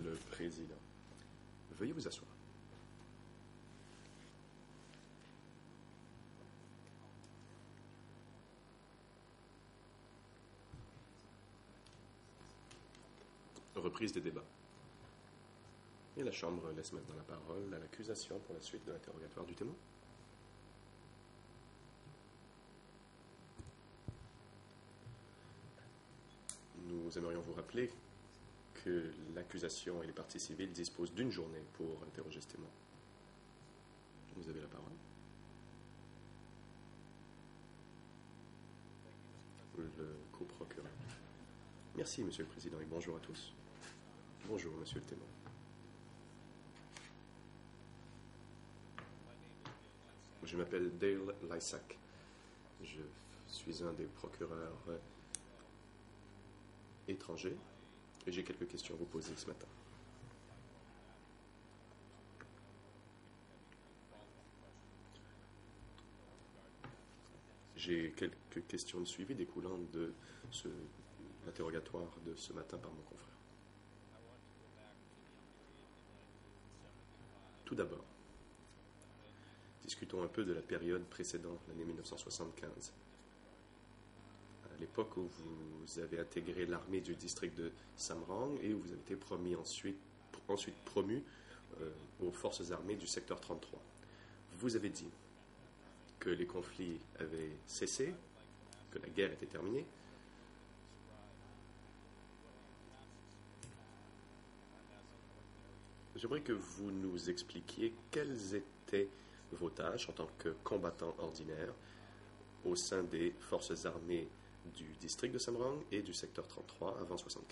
le Président. Veuillez vous asseoir. Reprise des débats. Et la Chambre laisse maintenant la parole à l'accusation pour la suite de l'interrogatoire du témoin. Nous aimerions vous rappeler que l'accusation et les parties civiles disposent d'une journée pour interroger ce témoin. Vous avez la parole. Le coprocureur. Merci, Monsieur le Président, et bonjour à tous. Bonjour, Monsieur le témoin. Je m'appelle Dale Lysak. Je suis un des procureurs étrangers et j'ai quelques questions à vous poser ce matin. J'ai quelques questions de suivi découlant de l'interrogatoire de ce matin par mon confrère. Tout d'abord, discutons un peu de la période précédente, l'année 1975. À l'époque où vous avez intégré l'armée du district de Samrang et où vous avez été ensuite promu aux forces armées du secteur 33. Vous avez dit que les conflits avaient cessé, que la guerre était terminée. J'aimerais que vous nous expliquiez quelles étaient vos tâches en tant que combattant ordinaire au sein des forces armées du district de Samrang et du secteur 33 avant 1975.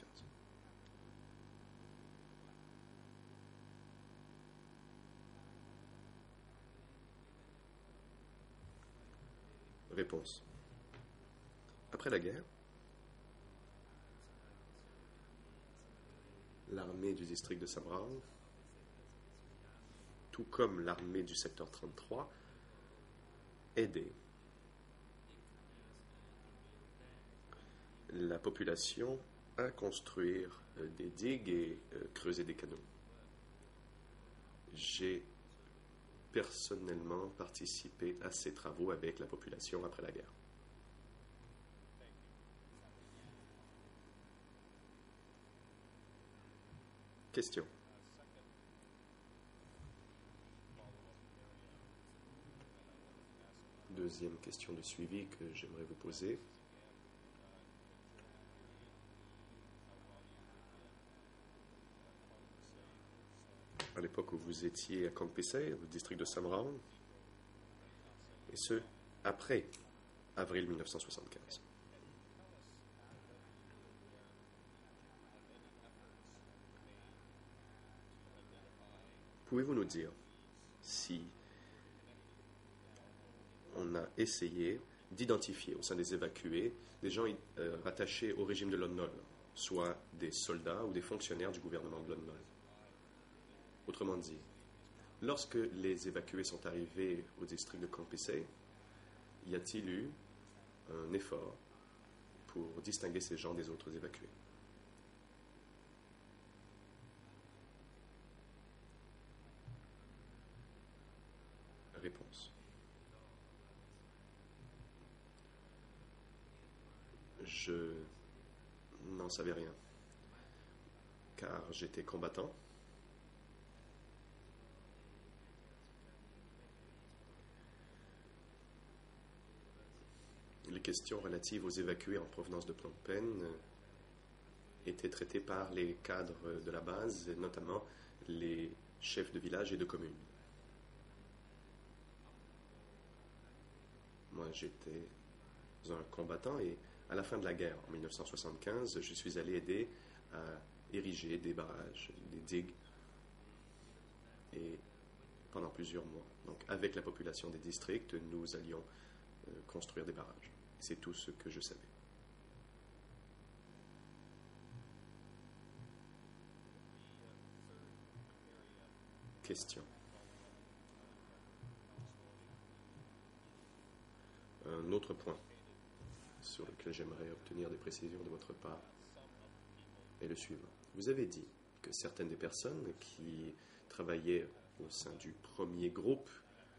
Réponse. Après la guerre, l'armée du district de Samrang, tout comme l'armée du secteur 33, aidait la population à construire des digues et creuser des canaux. J'ai personnellement participé à ces travaux avec la population après la guerre. Question. Deuxième question de suivi que j'aimerais vous poser. À l'époque où vous étiez à Kongpesay, au district de Samrang, et ce, après avril 1975. Pouvez-vous nous dire si on a essayé d'identifier au sein des évacués des gens rattachés au régime de Lon Nol, soit des soldats ou des fonctionnaires du gouvernement de Lon Nol? Autrement dit, lorsque les évacués sont arrivés au district de Kongpesay, y a-t-il eu un effort pour distinguer ces gens des autres évacués? Réponse. Je n'en savais rien, car j'étais combattant. Les questions relatives aux évacués en provenance de Phnom Penh étaient traitées par les cadres de la base, notamment les chefs de village et de commune. Moi, j'étais un combattant et à la fin de la guerre, en 1975, je suis allé aider à ériger des barrages, des digues, et pendant plusieurs mois. Donc, avec la population des districts, nous allions construire des barrages. C'est tout ce que je savais. Question. Un autre point sur lequel j'aimerais obtenir des précisions de votre part est le suivant. Vous avez dit que certaines des personnes qui travaillaient au sein du premier groupe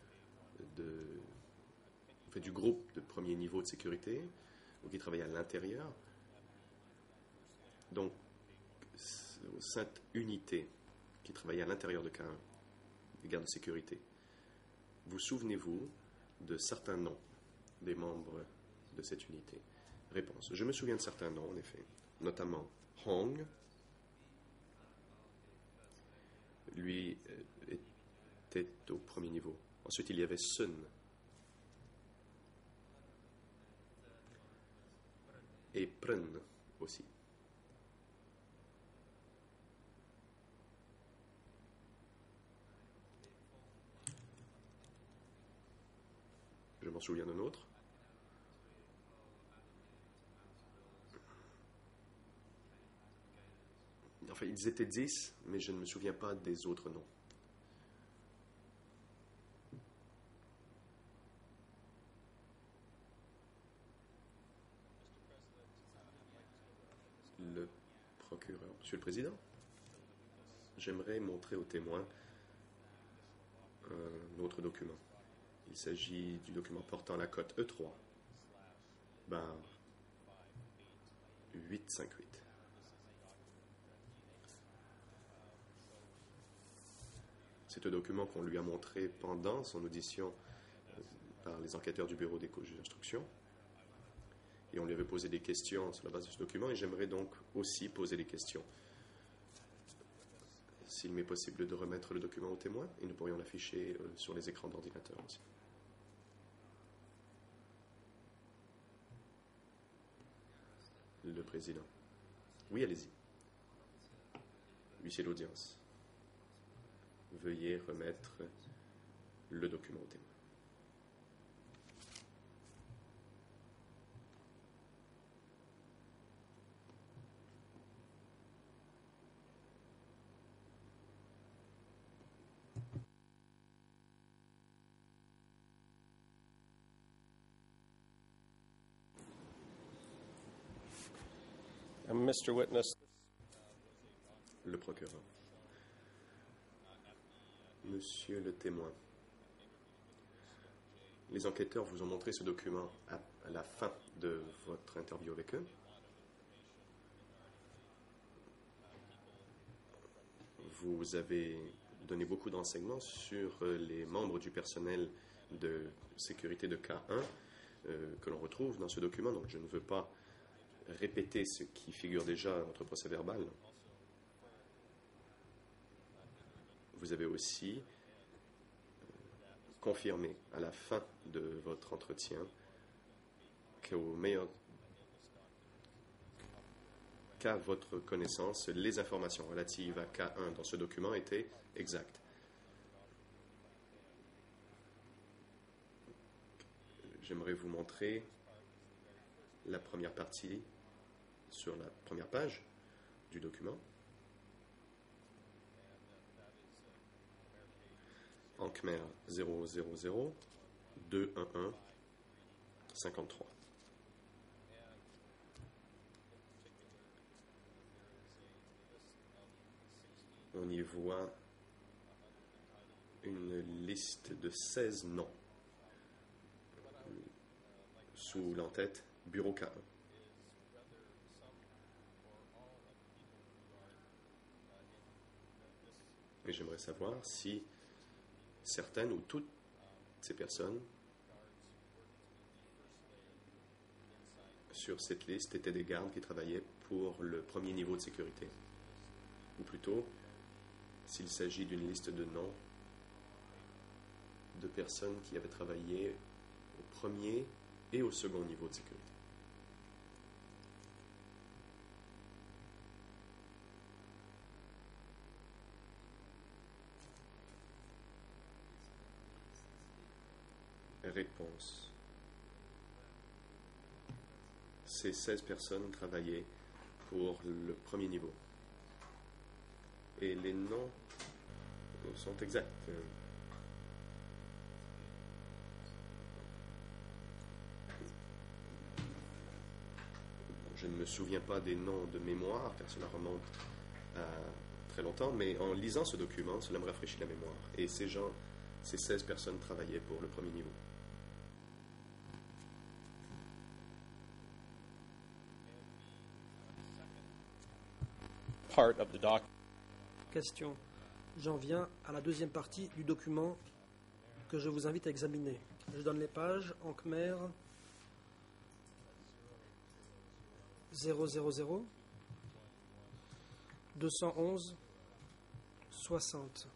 du groupe de premier niveau de sécurité, ou qui travaillaient à l'intérieur, donc cette unité qui travaillait à l'intérieur de K1, des gardes de sécurité, vous souvenez-vous de certains noms des membres de cette unité? Réponse. Je me souviens de certains noms, en effet, notamment Hong. Lui était au premier niveau. Ensuite, il y avait Sun. Et Prun aussi. Je m'en souviens d'un autre. Enfin, ils étaient 10, mais je ne me souviens pas des autres noms. Le procureur. Monsieur le Président, j'aimerais montrer aux témoins un autre document. Il s'agit du document portant la cote E3, barre 858. C'est un document qu'on lui a montré pendant son audition par les enquêteurs du bureau des juges d'instruction. Et on lui avait posé des questions sur la base de ce document, et j'aimerais donc aussi poser des questions. S'il m'est possible de remettre le document aux témoins, et nous pourrions l'afficher sur les écrans d'ordinateur aussi. Le Président. Oui, allez-y. Huissier d'audience. Veuillez remettre le document au témoin. Mr. Witness. Le procureur. Monsieur le témoin, les enquêteurs vous ont montré ce document à la fin de votre interview avec eux. Vous avez donné beaucoup d'enseignements sur les membres du personnel de sécurité de K1 que l'on retrouve dans ce document, donc je ne veux pas répéter ce qui figure déjà dans votre procès verbal. Vous avez aussi confirmé à la fin de votre entretien qu'à votre connaissance, les informations relatives à K1 dans ce document étaient exactes. J'aimerais vous montrer la première partie sur la première page du document. En Khmer 000 211 53. On y voit une liste de 16 noms sous l'entête Bureau K1. Et j'aimerais savoir si certaines ou toutes ces personnes sur cette liste étaient des gardes qui travaillaient pour le premier niveau de sécurité. Ou plutôt, s'il s'agit d'une liste de noms de personnes qui avaient travaillé au premier et au second niveau de sécurité. Réponse. Ces 16 personnes travaillaient pour le premier niveau. Et les noms sont exacts. Je ne me souviens pas des noms de mémoire, car cela remonte à très longtemps, mais en lisant ce document, cela me rafraîchit la mémoire. Et ces 16 personnes travaillaient pour le premier niveau. Part of the document. Question. J'en viens à la deuxième partie du document que je vous invite à examiner. Je donne les pages en Khmer 000 211 60.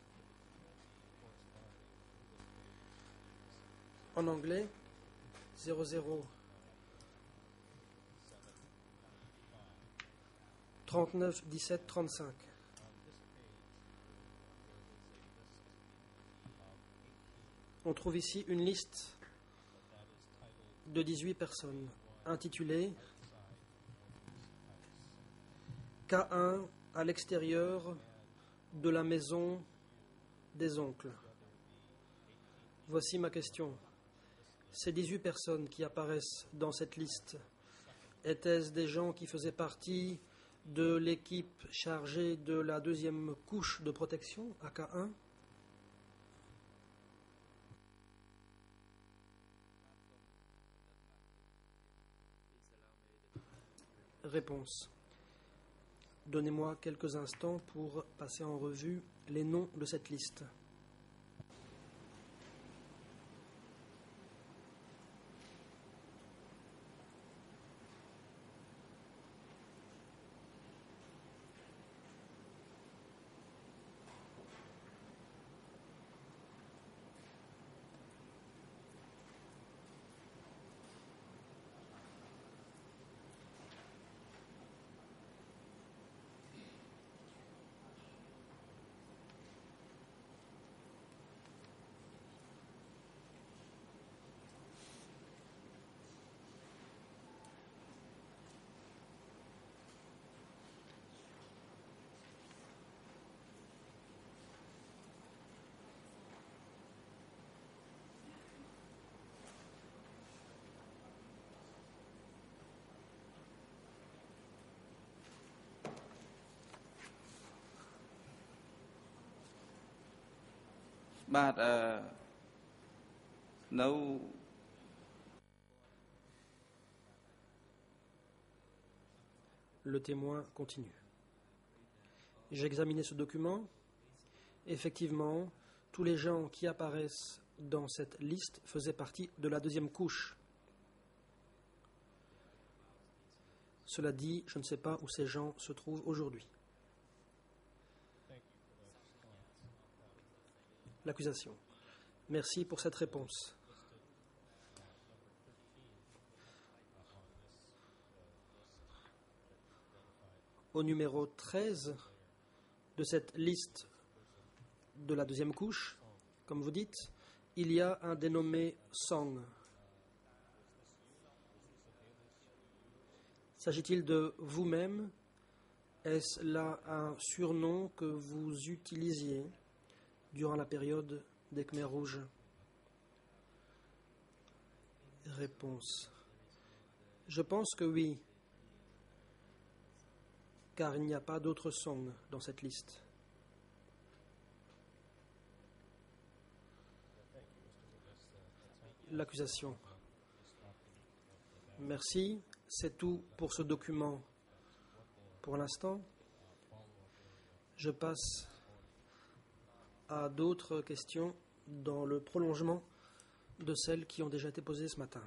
En anglais 00 39 17 35. On trouve ici une liste de 18 personnes intitulée K1 à l'extérieur de la maison des oncles. Voici ma question. Ces 18 personnes qui apparaissent dans cette liste, étaient-ce des gens qui faisaient partie de l'équipe chargée de la deuxième couche de protection, AK1? Réponse. Donnez-moi quelques instants pour passer en revue les noms de cette liste. No. Le témoin continue. J'ai examiné ce document. Effectivement, tous les gens qui apparaissent dans cette liste faisaient partie de la deuxième couche. Cela dit, je ne sais pas où ces gens se trouvent aujourd'hui. L'accusation. Merci pour cette réponse. Au numéro 13 de cette liste de la deuxième couche, comme vous dites, il y a un dénommé Song. S'agit-il de vous-même? Est-ce là un surnom que vous utilisiez durant la période des Khmers rouges? Réponse. Je pense que oui, car il n'y a pas d'autres Song dans cette liste. L'accusation. Merci, c'est tout pour ce document. Pour l'instant, je passe à d'autres questions dans le prolongement de celles qui ont déjà été posées ce matin.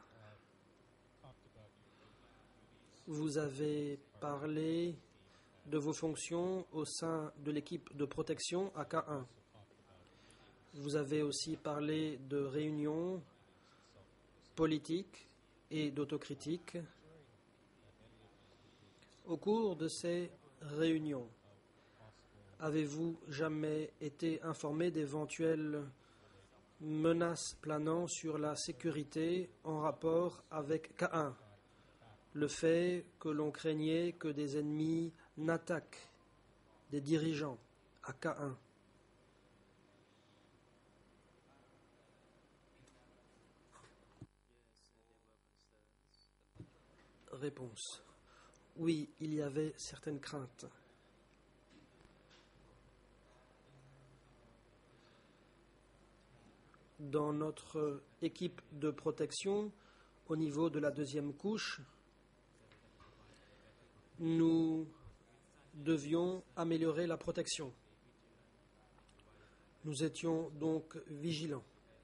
Vous avez parlé de vos fonctions au sein de l'équipe de protection AK1. Vous avez aussi parlé de réunions politiques et d'autocritique. Au cours de ces réunions, avez-vous jamais été informé d'éventuelles menaces planant sur la sécurité en rapport avec K1? Le fait que l'on craignait que des ennemis n'attaquent des dirigeants à K1. Réponse. Oui, il y avait certaines craintes. dans notre équipe de protection, au niveau de la deuxième couche, nous devions améliorer la protection. Nous étions donc vigilants.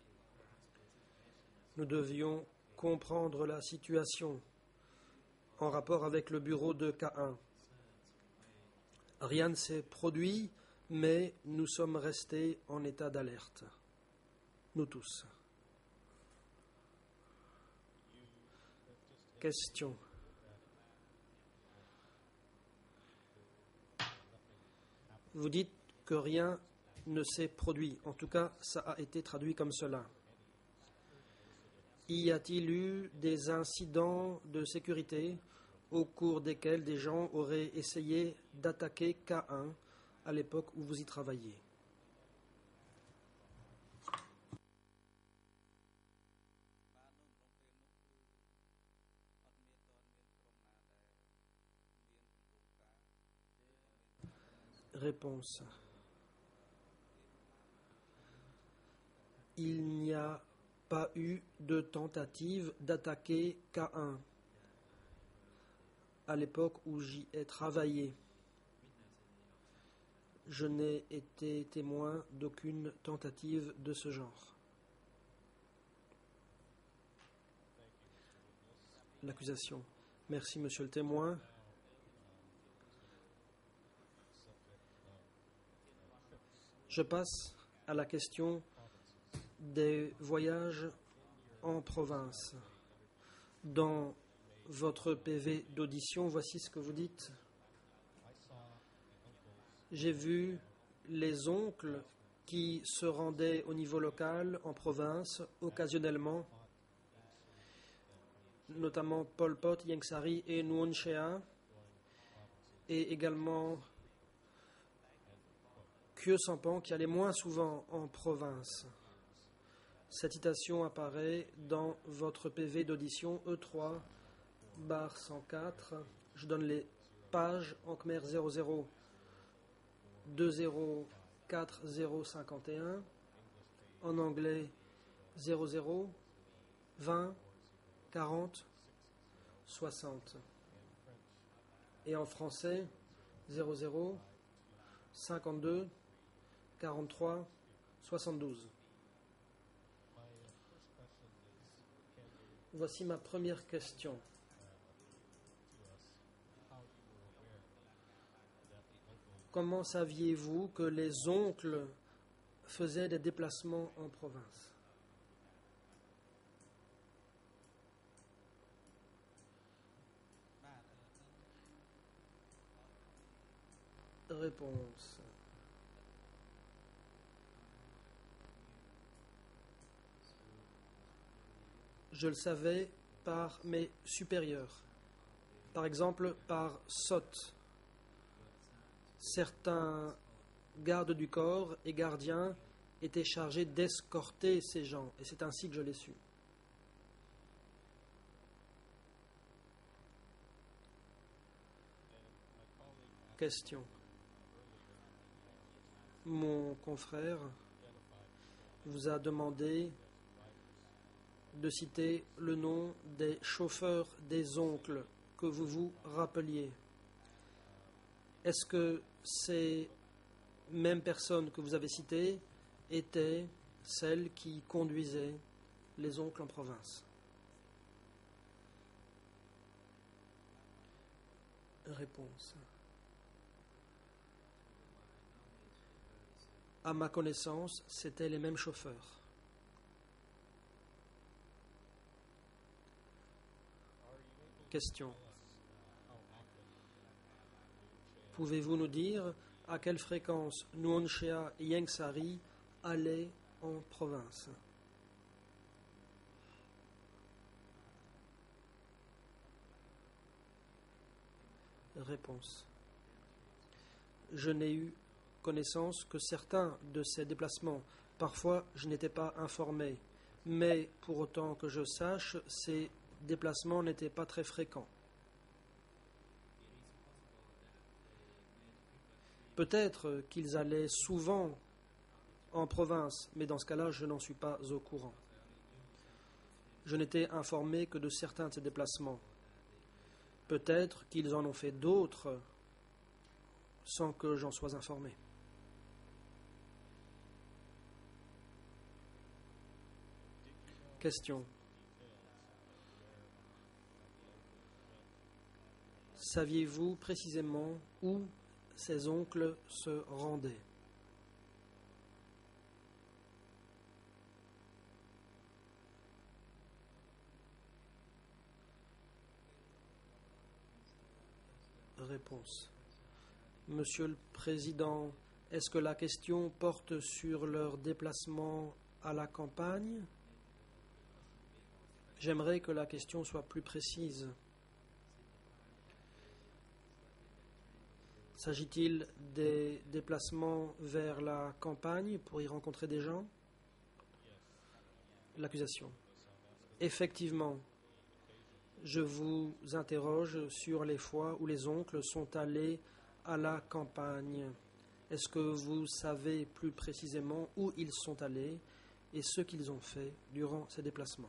Nous devions comprendre la situation en rapport avec le bureau de K1. Rien ne s'est produit, mais nous sommes restés en état d'alerte. Nous tous. Question. Vous dites que rien ne s'est produit. En tout cas, ça a été traduit comme cela. Y a-t-il eu des incidents de sécurité au cours desquels des gens auraient essayé d'attaquer K1 à l'époque où vous y travailliez? Réponse. Il n'y a pas eu de tentative d'attaquer K1 à l'époque où j'y ai travaillé. Je n'ai été témoin d'aucune tentative de ce genre. L'accusation. Merci, monsieur le témoin. Je passe à la question des voyages en province. Dans votre PV d'audition, voici ce que vous dites. J'ai vu les oncles qui se rendaient au niveau local, en province, occasionnellement, notamment Pol Pot, Ieng Sary et Nuon Chea, et également Khieu Samphan qui allait moins souvent en province. Cette citation apparaît dans votre PV d'audition E3/104. Je donne les pages en Khmer 00 204051, en anglais 00 20 40 60 et en français 00 52 43 72. Voici ma première question. Comment saviez-vous que les oncles faisaient des déplacements en province? Réponse. Je le savais par mes supérieurs. Par exemple, par SOT. Certains gardes du corps et gardiens étaient chargés d'escorter ces gens, et c'est ainsi que je l'ai su. Question. Mon confrère vous a demandé de citer le nom des chauffeurs des oncles que vous vous rappeliez. Est-ce que ces mêmes personnes que vous avez citées étaient celles qui conduisaient les oncles en province? Réponse. À ma connaissance, c'étaient les mêmes chauffeurs. Question. Pouvez-vous nous dire à quelle fréquence Nuon Chea et Ieng Sary allaient en province? Réponse. Je n'ai eu connaissance que certains de ces déplacements. Parfois, je n'étais pas informé, mais pour autant que je sache, ces déplacements n'étaient pas très fréquents. Peut-être qu'ils allaient souvent en province, mais dans ce cas-là, je n'en suis pas au courant. Je n'étais informé que de certains de ces déplacements. Peut-être qu'ils en ont fait d'autres sans que j'en sois informé. Question. Saviez-vous précisément où ses oncles se rendaient? Réponse. Monsieur le Président, est-ce que la question porte sur leur déplacement à la campagne? J'aimerais que la question soit plus précise. S'agit-il des déplacements vers la campagne pour y rencontrer des gens? L'accusation. Effectivement, je vous interroge sur les fois où les oncles sont allés à la campagne. Est-ce que vous savez plus précisément où ils sont allés et ce qu'ils ont fait durant ces déplacements?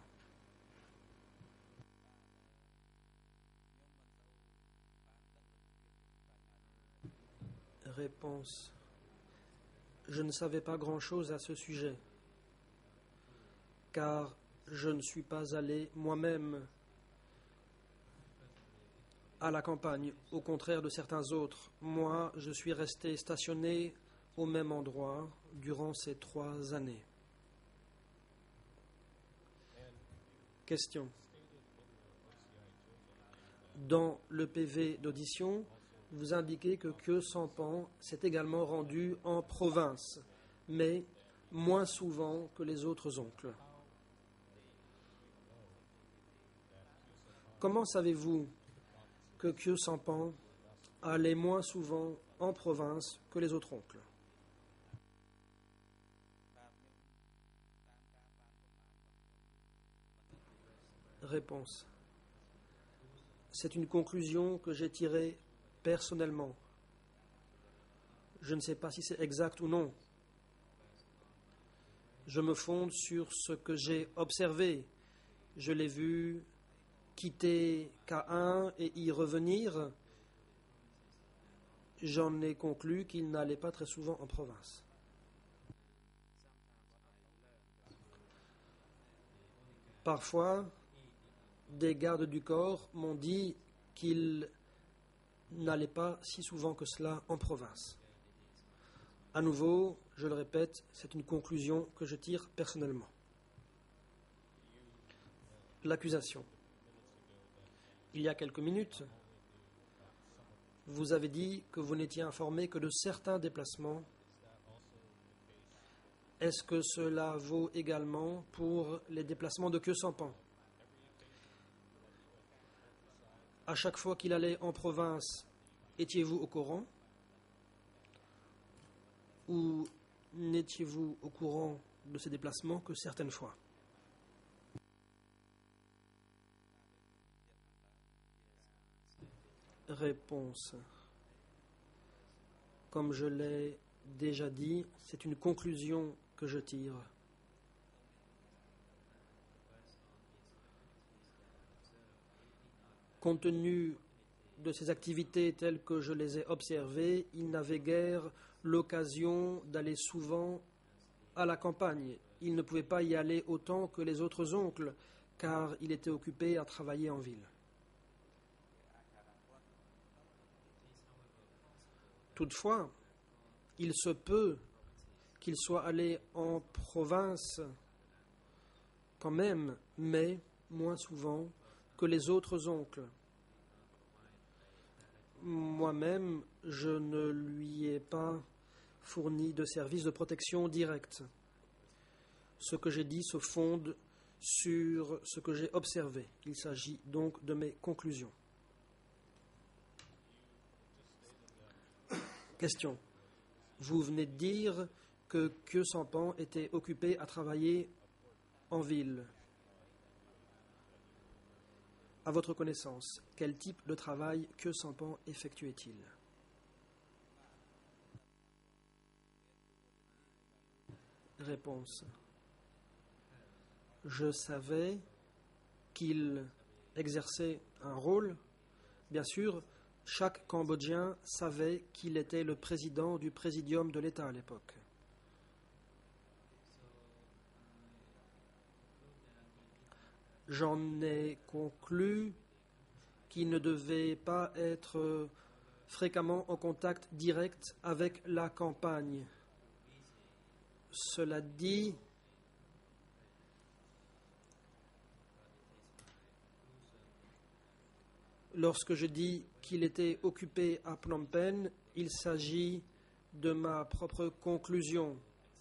Réponse. Je ne savais pas grand-chose à ce sujet, car je ne suis pas allé moi-même à la campagne, au contraire de certains autres. Moi, je suis resté stationné au même endroit durant ces 3 années. Question. Dans le PV d'audition, vous indiquez que Khieu Samphan s'est également rendu en province, mais moins souvent que les autres oncles. Comment savez-vous que Khieu Samphan allait moins souvent en province que les autres oncles? Réponse. C'est une conclusion que j'ai tirée personnellement. Je ne sais pas si c'est exact ou non. Je me fonde sur ce que j'ai observé. Je l'ai vu quitter K1 et y revenir. J'en ai conclu qu'il n'allait pas très souvent en province. Parfois, des gardes du corps m'ont dit qu'il n'allait pas si souvent que cela en province. À nouveau, je le répète, c'est une conclusion que je tire personnellement. L'accusation. Il y a quelques minutes, vous avez dit que vous n'étiez informé que de certains déplacements. Est-ce que cela vaut également pour les déplacements de Khieu Samphan? À chaque fois qu'il allait en province, étiez-vous au courant? Ou n'étiez-vous au courant de ces déplacements que certaines fois? Réponse. Comme je l'ai déjà dit, c'est une conclusion que je tire. Compte tenu de ces activités telles que je les ai observées, il n'avait guère l'occasion d'aller souvent à la campagne. Il ne pouvait pas y aller autant que les autres oncles, car il était occupé à travailler en ville. Toutefois, il se peut qu'il soit allé en province quand même, mais moins souvent que les autres oncles. Moi-même, je ne lui ai pas fourni de service de protection directe. Ce que j'ai dit se fonde sur ce que j'ai observé. Il s'agit donc de mes conclusions. Question. Vous venez de dire que Khieu Samphan était occupé à travailler en ville. À votre connaissance, quel type de travail Khieu Samphan effectuait-il? Réponse. Je savais qu'il exerçait un rôle. Bien sûr, chaque Cambodgien savait qu'il était le président du présidium de l'État à l'époque. J'en ai conclu qu'il ne devait pas être fréquemment en contact direct avec la campagne. Cela dit, lorsque je dis qu'il était occupé à Phnom Penh, il s'agit de ma propre conclusion.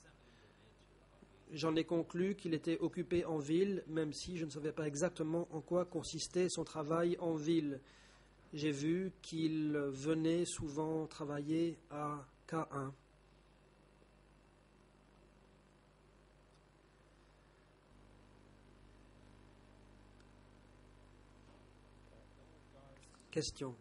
J'en ai conclu qu'il était occupé en ville, même si je ne savais pas exactement en quoi consistait son travail en ville. J'ai vu qu'il venait souvent travailler à K1. Question.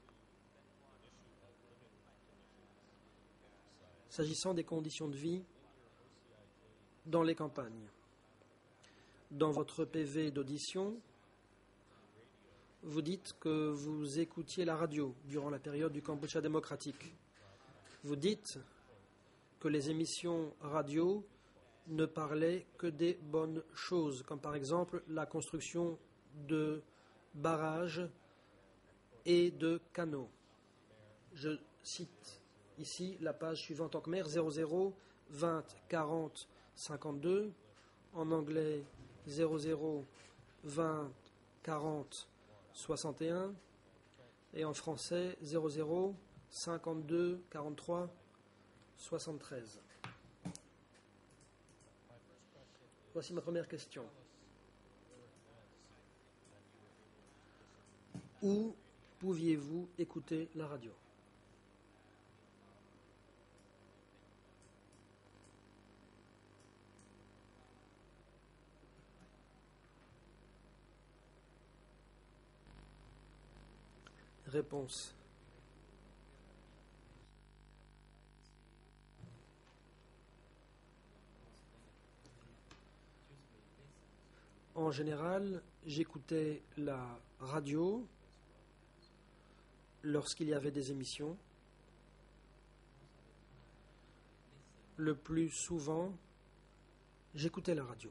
S'agissant des conditions de vie dans les campagnes, dans votre PV d'audition, vous dites que vous écoutiez la radio durant la période du Cambodge démocratique. Vous dites que les émissions radio ne parlaient que des bonnes choses, comme par exemple la construction de barrages et de canaux. Je cite ici la page suivante en khmer 00 20 40 52, en anglais 00 20 40 61 et en français 00 52 43 73. Voici ma première question. Où pouviez-vous écouter la radio? Réponse. En général, j'écoutais la radio lorsqu'il y avait des émissions. Le plus souvent, j'écoutais la radio.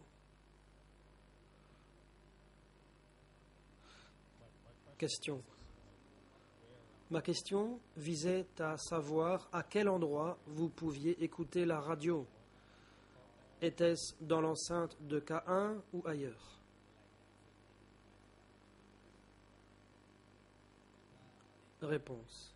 Question. Ma question visait à savoir à quel endroit vous pouviez écouter la radio. Était-ce dans l'enceinte de K1 ou ailleurs? Réponse.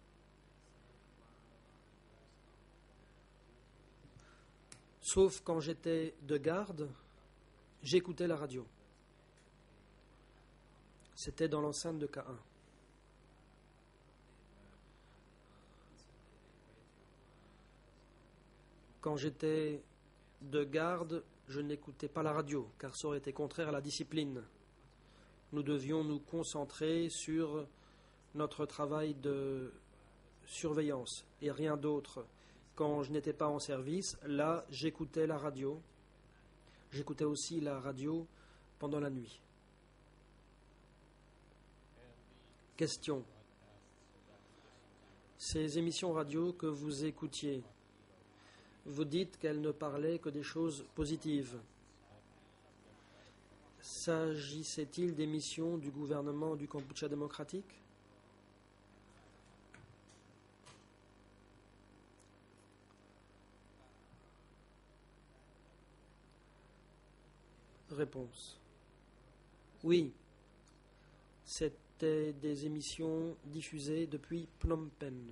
Sauf quand j'étais de garde, j'écoutais la radio. C'était dans l'enceinte de K1. Quand j'étais de garde, je n'écoutais pas la radio, car ça aurait été contraire à la discipline. Nous devions nous concentrer sur notre travail de surveillance et rien d'autre. Quand je n'étais pas en service, là, j'écoutais la radio. J'écoutais aussi la radio pendant la nuit. Question. Ces émissions radio que vous écoutiez, vous dites qu'elles ne parlaient que des choses positives. S'agissait-il d'émissions du gouvernement du Cambodge démocratique? Réponse. Oui, c'était des émissions diffusées depuis Phnom Penh.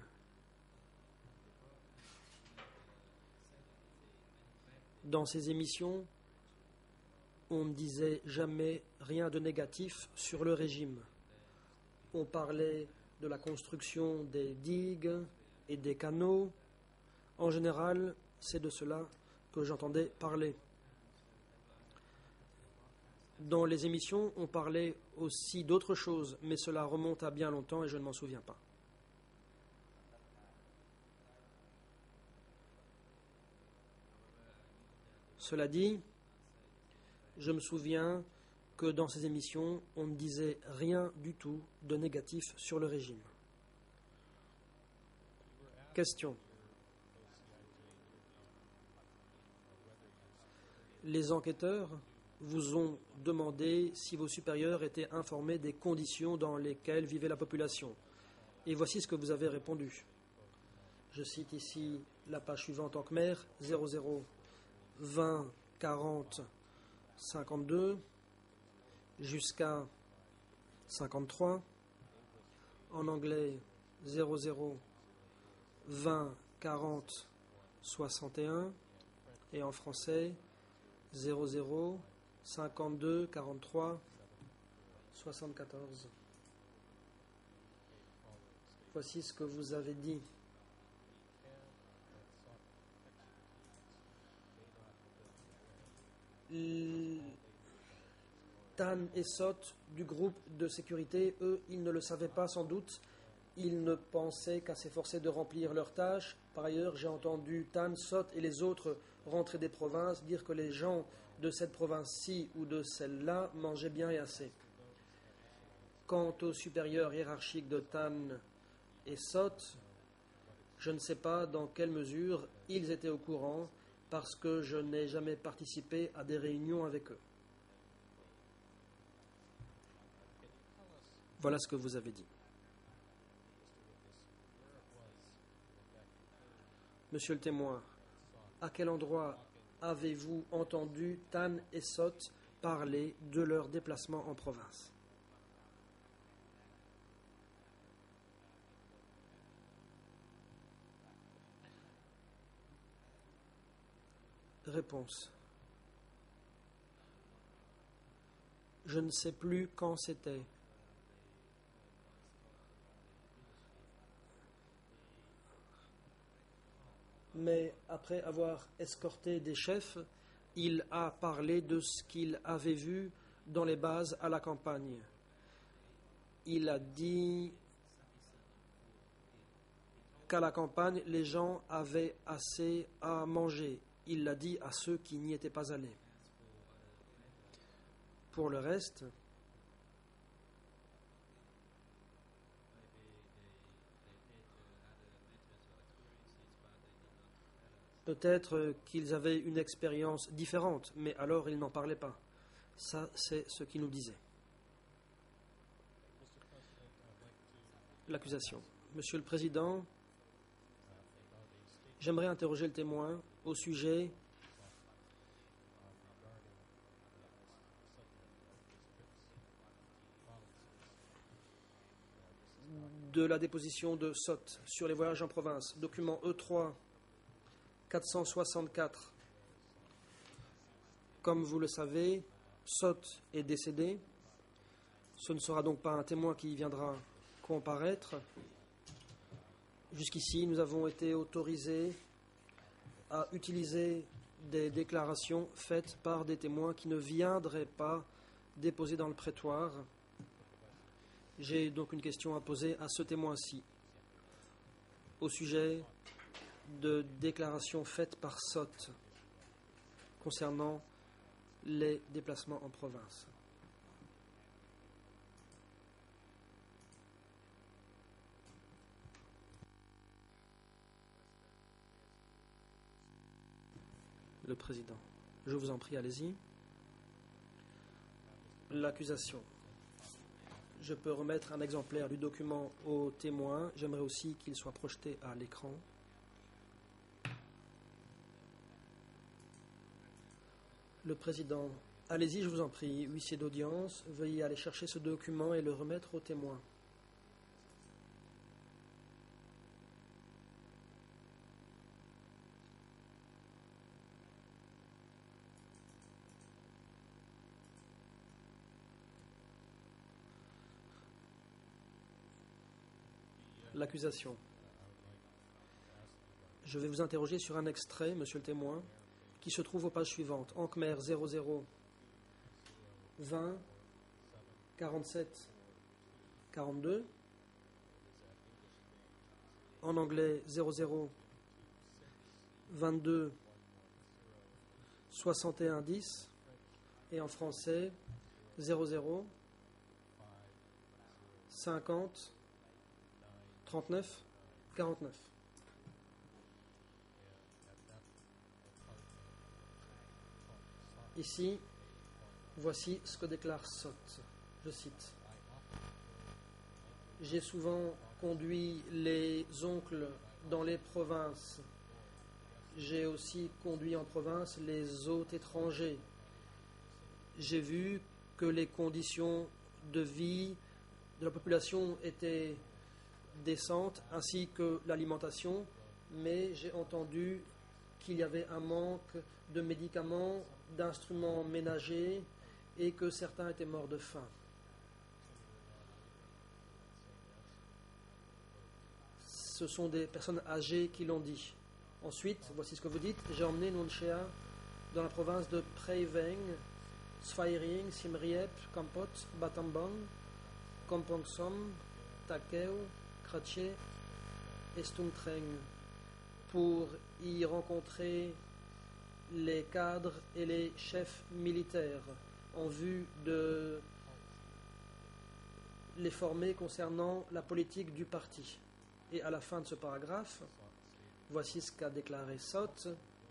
Dans ces émissions, on ne disait jamais rien de négatif sur le régime. On parlait de la construction des digues et des canaux. En général, c'est de cela que j'entendais parler. Dans les émissions, on parlait aussi d'autres choses, mais cela remonte à bien longtemps et je ne m'en souviens pas. Cela dit, je me souviens que dans ces émissions, on ne disait rien du tout de négatif sur le régime. Question. Les enquêteurs vous ont demandé si vos supérieurs étaient informés des conditions dans lesquelles vivait la population. Et voici ce que vous avez répondu. Je cite ici la page suivante en Khmer, 00 20 40 52 jusqu'à 53. En anglais, 00 20 40 61. Et en français, 00 52 43 74. Voici ce que vous avez dit. Tan et Sot du groupe de sécurité, eux, ils ne le savaient pas sans doute. Ils ne pensaient qu'à s'efforcer de remplir leurs tâches. Par ailleurs, j'ai entendu Tan, Sot et les autres rentrés des provinces dire que les gens de cette province-ci ou de celle-là mangeaient bien et assez. Quant aux supérieurs hiérarchiques de Tan et Sot, je ne sais pas dans quelle mesure ils étaient au courant parce que je n'ai jamais participé à des réunions avec eux. Voilà ce que vous avez dit. Monsieur le témoin, à quel endroit avez-vous entendu Tan et Sot parler de leur déplacement en province? Réponse. Je ne sais plus quand c'était. Mais après avoir escorté des chefs, il a parlé de ce qu'il avait vu dans les bases à la campagne. Il a dit qu'à la campagne, les gens avaient assez à manger. Il l'a dit à ceux qui n'y étaient pas allés. Pour le reste, peut-être qu'ils avaient une expérience différente, mais alors ils n'en parlaient pas. Ça, c'est ce qu'il nous disait. L'accusation. Monsieur le Président, j'aimerais interroger le témoin au sujet de la déposition de Sot sur les voyages en province, document E3 464. Comme vous le savez, Sot est décédé. Ce ne sera donc pas un témoin qui viendra comparaître. Jusqu'ici, nous avons été autorisés à utiliser des déclarations faites par des témoins qui ne viendraient pas déposer dans le prétoire. J'ai donc une question à poser à ce témoin-ci au sujet de déclarations faites par Sot concernant les déplacements en province. Le Président. Je vous en prie, allez-y. L'accusation. Je peux remettre un exemplaire du document au témoin. J'aimerais aussi qu'il soit projeté à l'écran. Le Président. Allez-y, je vous en prie. Huissier d'audience, veuillez aller chercher ce document et le remettre au témoin. L'accusation. Je vais vous interroger sur un extrait, monsieur le témoin, qui se trouve aux pages suivantes. En Khmer 00 20 47 42. En anglais 00 22 6110 et en français 00 50 39 49. Ici, voici ce que déclare Sot. Je cite. J'ai souvent conduit les oncles dans les provinces. J'ai aussi conduit en province les hôtes étrangers. J'ai vu que les conditions de vie de la population étaient décentes, ainsi que l'alimentation, mais j'ai entendu qu'il y avait un manque de médicaments, d'instruments ménagers et que certains étaient morts de faim. Ce sont des personnes âgées qui l'ont dit. Ensuite, voici ce que vous dites. J'ai emmené Nunchea dans la province de Preiveng, Sfairing, Simriep, Kampot, Batambang, Kompongsom, Takeo, Kratche et Stungtreng pour y rencontrer les cadres et les chefs militaires en vue de les former concernant la politique du parti. Et à la fin de ce paragraphe, voici ce qu'a déclaré Sot.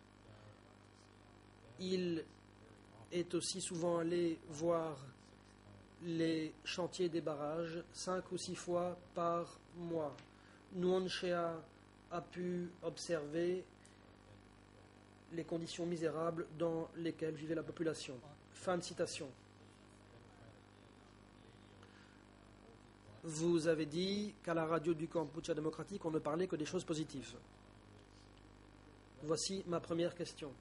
Il est aussi souvent allé voir les chantiers des barrages 5 ou 6 fois par mois. Nuonchea a pu observer les conditions misérables dans lesquelles vivait la population. Fin de citation. Vous avez dit qu'à la radio du Kampuchea démocratique, on ne parlait que des choses positives. Voici ma première question.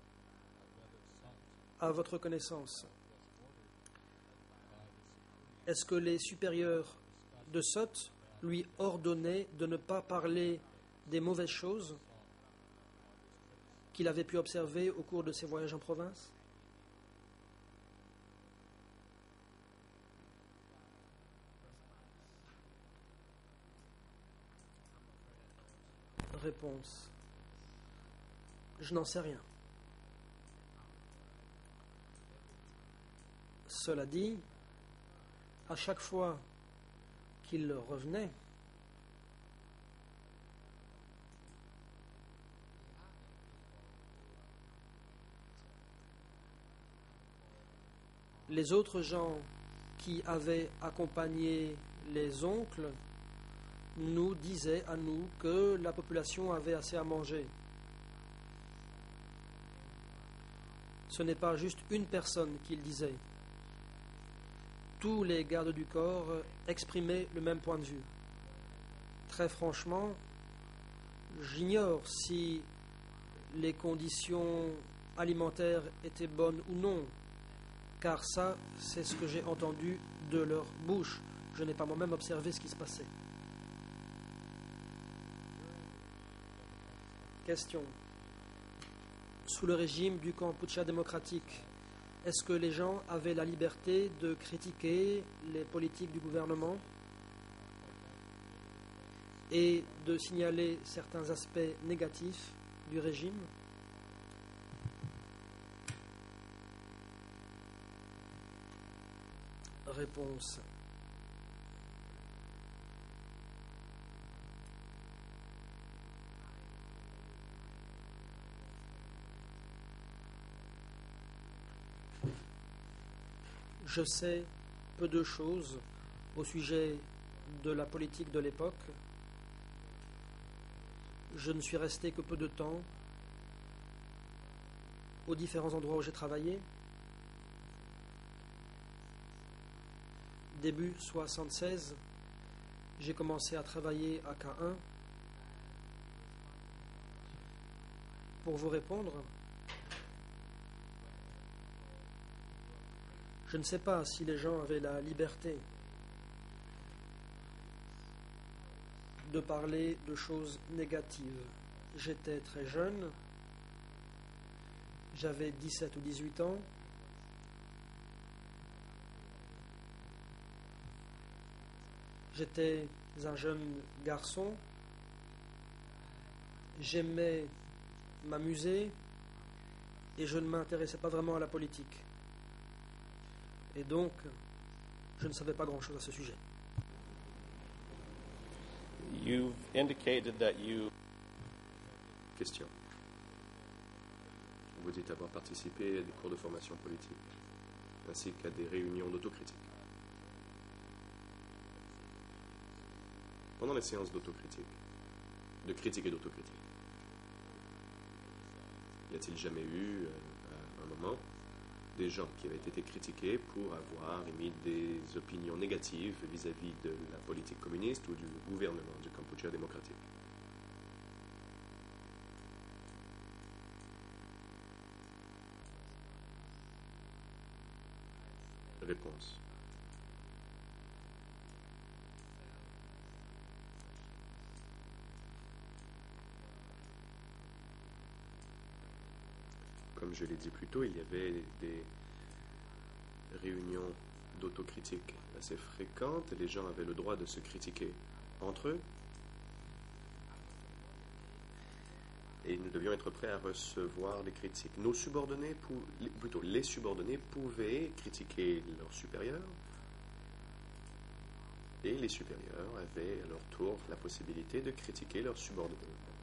À votre connaissance, est-ce que les supérieurs de Sot lui ordonnaient de ne pas parler des mauvaises choses qu'il avait pu observer au cours de ses voyages en province? Réponse. Je n'en sais rien. Cela dit, à chaque fois qu'il revenait, les autres gens qui avaient accompagné les oncles nous disaient à nous que la population avait assez à manger. Ce n'est pas juste une personne qui le disait. Tous les gardes du corps exprimaient le même point de vue. Très franchement, j'ignore si les conditions alimentaires étaient bonnes ou non, car ça, c'est ce que j'ai entendu de leur bouche. Je n'ai pas moi-même observé ce qui se passait. Question. Sous le régime du Kampuchea démocratique, est-ce que les gens avaient la liberté de critiquer les politiques du gouvernement et de signaler certains aspects négatifs du régime? Réponse. Je sais peu de choses au sujet de la politique de l'époque. Je ne suis resté que peu de temps aux différents endroits où j'ai travaillé. Début 1976, j'ai commencé à travailler à K1. Pour vous répondre, je ne sais pas si les gens avaient la liberté de parler de choses négatives. J'étais très jeune, j'avais 17 ou 18 ans. J'étais un jeune garçon, j'aimais m'amuser et je ne m'intéressais pas vraiment à la politique. Et donc, je ne savais pas grand-chose à ce sujet. You've indicated that you Question. Vous dites avoir participé à des cours de formation politique, ainsi qu'à des réunions d'autocritique. Pendant les séances d'autocritique, de critique et d'autocritique, y a-t-il jamais eu, à un moment, des gens qui avaient été critiqués pour avoir émis des opinions négatives vis-à-vis de la politique communiste ou du gouvernement du Kampuchea démocratique? Réponse. Comme je l'ai dit plus tôt, il y avait des réunions d'autocritique assez fréquentes. Les gens avaient le droit de se critiquer entre eux. Et nous devions être prêts à recevoir des critiques. Nos subordonnés, plutôt les subordonnés, pouvaient critiquer leurs supérieurs. Et les supérieurs avaient à leur tour la possibilité de critiquer leurs subordonnés.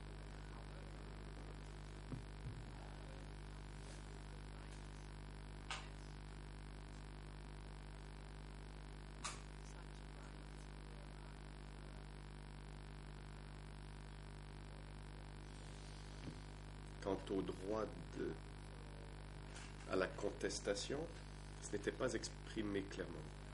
Quant au droit à la contestation, ce n'était pas exprimé clairement.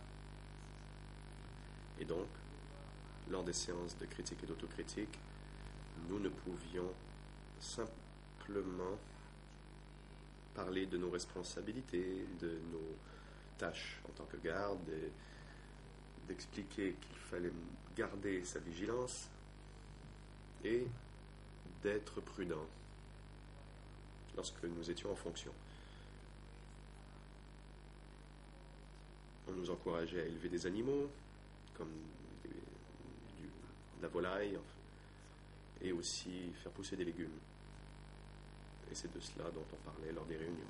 Et donc, lors des séances de critique et d'autocritique, nous ne pouvions simplement parler de nos responsabilités, de nos tâches en tant que garde, d'expliquer qu'il fallait garder sa vigilance et d'être prudent lorsque nous étions en fonction. On nous encourageait à élever des animaux, comme de la volaille, et aussi faire pousser des légumes. Et c'est de cela dont on parlait lors des réunions.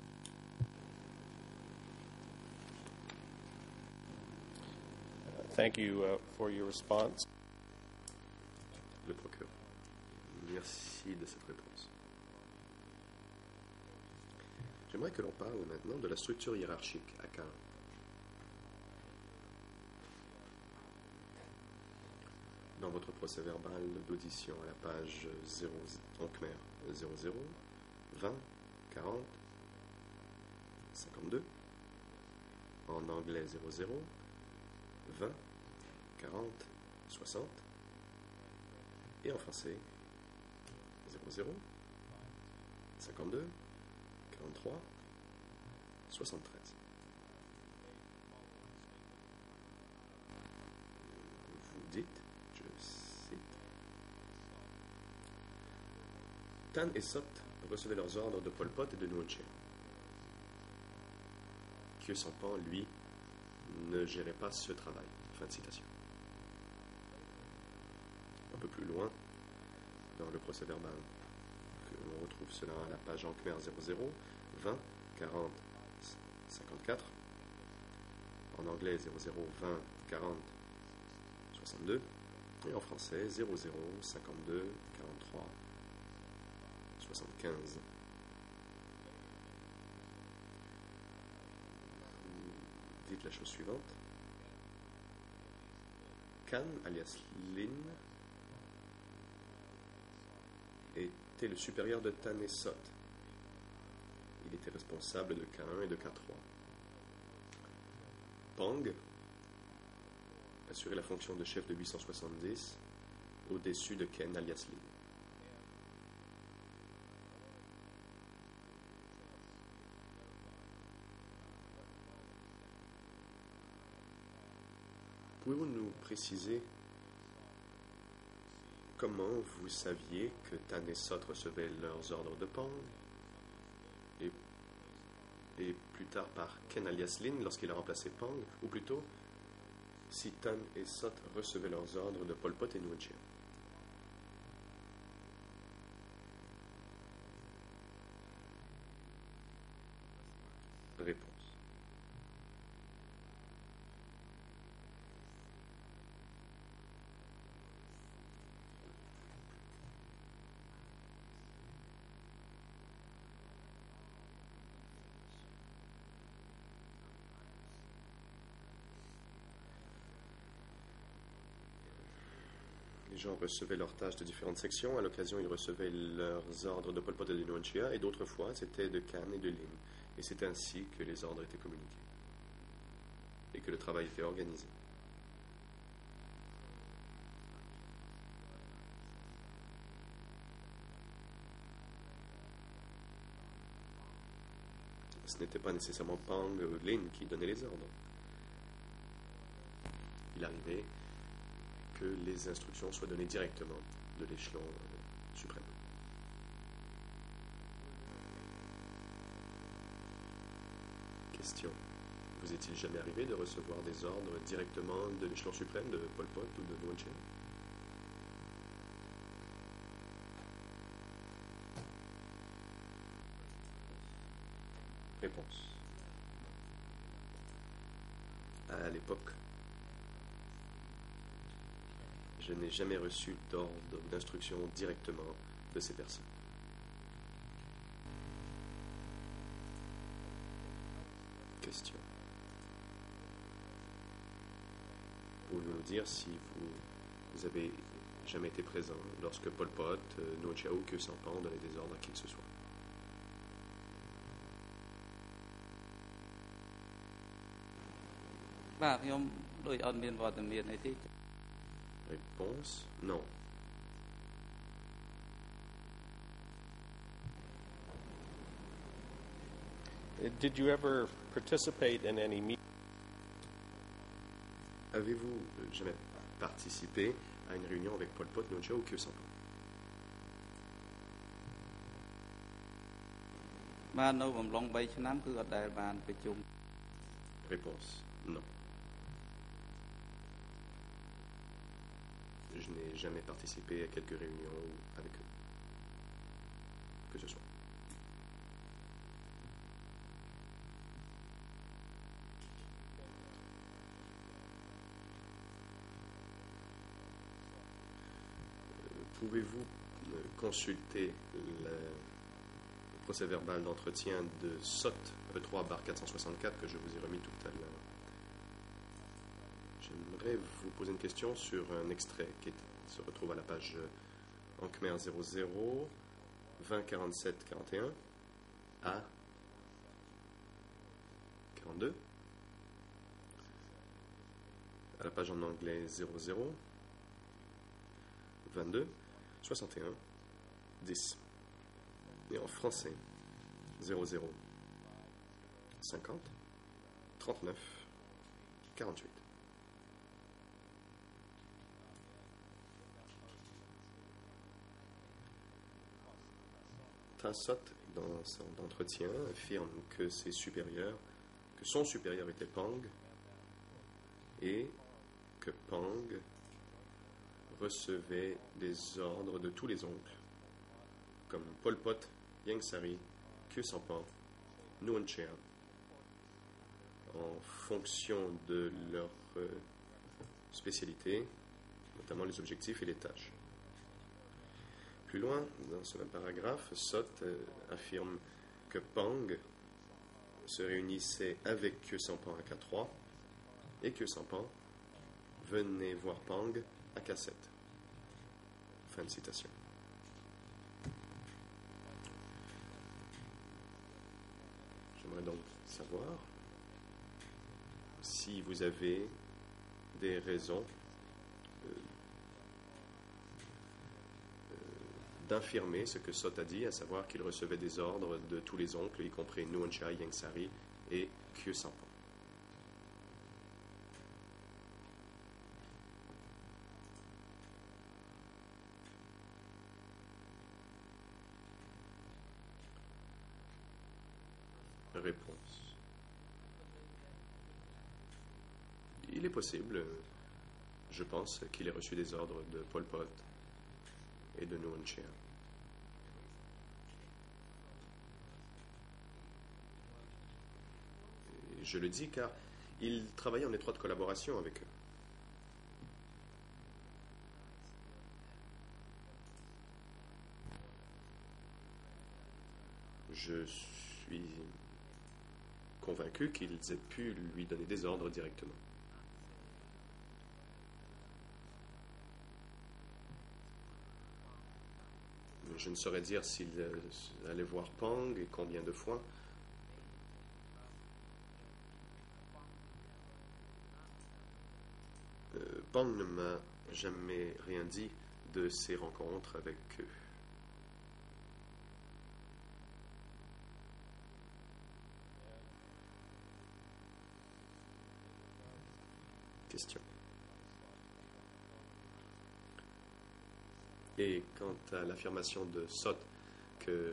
thank you for your response. Le procureur. Merci de cette réponse. J'aimerais que l'on parle maintenant de la structure hiérarchique à Caen. Dans votre procès verbal d'audition à la page 0, en Khmer 00, 20, 40, 52, en anglais 00, 20, 40, 60, et en français 00, 52, 43, 73. Vous dites, je cite, Tan et Sot recevaient leurs ordres de Pol Pot et de Nguyen Chea. Khieu Samphan, lui, ne gérait pas ce travail. Fin de citation. Un peu plus loin, dans le procès verbal, on retrouve cela à la page en Khmer 00, 20, 40, 54, en anglais 00, 20, 40, 62, et en français 00, 52, 43, 75. Vous dites la chose suivante. Khan, alias Lin, était le supérieur de Tan et Sot. Il était responsable de K1 et de K3. Pang assurait la fonction de chef de 870 au-dessus de Ken alias Lin. Pouvez-vous nous préciser comment vous saviez que Tan et Sot recevaient leurs ordres de Pang et plus tard par Ken alias Lin lorsqu'il a remplacé Pang, ou plutôt si Tan et Sot recevaient leurs ordres de Pol Pot et Nguyen Chea? Réponse. Les gens recevaient leurs tâches de différentes sections. À l'occasion, ils recevaient leurs ordres de Pol Pot et de Nguyen Chia, et d'autres fois, c'était de Can et de Lin. Et c'est ainsi que les ordres étaient communiqués et que le travail était organisé. Ce n'était pas nécessairement Pang ou Lin qui donnaient les ordres. Il arrivait que les instructions soient données directement de l'échelon suprême. Question. Vous est-il jamais arrivé de recevoir des ordres directement de l'échelon suprême de Pol Pot ou de Nguyen Chia? Réponse. À l'époque, je n'ai jamais reçu d'ordre ou d'instruction directement de ces personnes. Question. Pouvez-vous nous dire si vous avez jamais été présent lorsque Pol Pot, Nguyen Chia ou Khieu Samphan donnaient des ordres à qui que ce soit? Réponse. Non. Did you ever participate in any meeting? Avez-vous jamais participé à une réunion avec Pol Pot, Nguyen Chia ou Khieu Samphan? Réponse. Non. Je n'ai jamais participé à quelques réunions avec eux. Que ce soit. Pouvez-vous consulter le procès-verbal d'entretien de SOT E3/464 que je vous ai remis tout à l'heure? J'aimerais vous poser une question sur un extrait qui se retrouve à la page en Khmer 00 20 47 41 à 42. À la page en anglais 00 22 61 10. Et en français 00 50 39 48. Tassot, dans son entretien, affirme que ses supérieurs, que son supérieur était Pang, et que Pang recevait des ordres de tous les oncles, comme Pol Pot, Ieng Sary, Khieu Samphan, Nguyen Chia, en fonction de leur spécialité, notamment les objectifs et les tâches. Plus loin, dans ce même paragraphe, Sot affirme que Pang se réunissait avec Khieu Samphan à K3 et Khieu Samphan venait voir Pang à K7. Fin de citation. J'aimerais donc savoir si vous avez des raisons d'infirmer ce que Sot a dit, à savoir qu'il recevait des ordres de tous les oncles, y compris Nguyen Chia, Ieng Sary et Khieu Samphan. Réponse. Il est possible, je pense, qu'il ait reçu des ordres de Pol Pot et de Nguyen Chia. Je le dis car il travaillait en étroite collaboration avec eux. Je suis convaincu qu'ils aient pu lui donner des ordres directement. Je ne saurais dire s'il allait voir Pang et combien de fois. Pang ne m'a jamais rien dit de ses rencontres avec eux. Question. Et quant à l'affirmation de Sot que